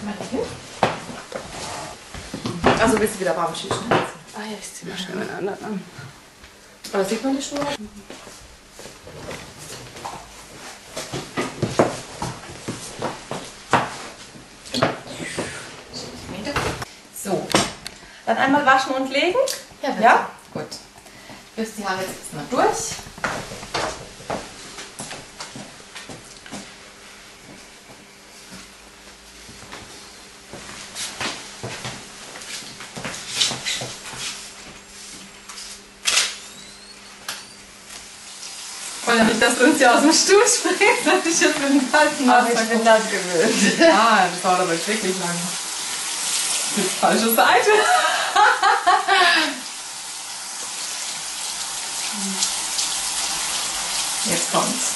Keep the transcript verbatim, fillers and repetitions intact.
mal hin. Also willst du wieder warm schießen? Ah ja, ich zieh mal schnell meine anderen an. Aber sieht man die Schuhe? So, dann einmal waschen und legen. Ja, bitte. Ja? Gut. Ich löse die Haare jetzt erstmal durch. Ich wollte nicht, dass du uns hier aus dem Stuhl springst, dass ich jetzt mit dem kalten Aber Wasser ich bin das gewöhnt. Ja, das dauert aber jetzt wirklich lang. Die falsche Seite. Jetzt kommt's.